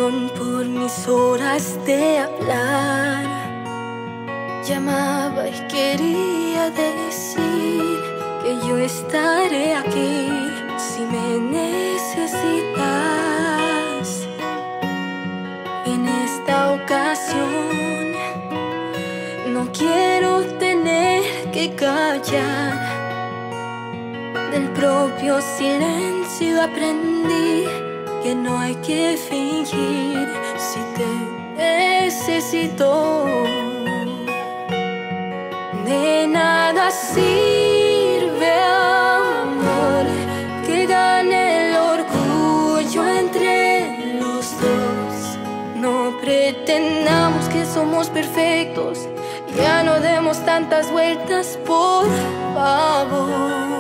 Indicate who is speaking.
Speaker 1: perdón por mis horas de hablar. Llamaba y quería decir que yo estaré aquí si me necesitas. En esta ocasión no quiero tener que callar. Del propio silencio aprendí que no hay que fingir si te necesito. De nada sirve, amor, que gane el orgullo entre los dos. No pretendamos que somos perfectos, ya no demos tantas vueltas, por favor.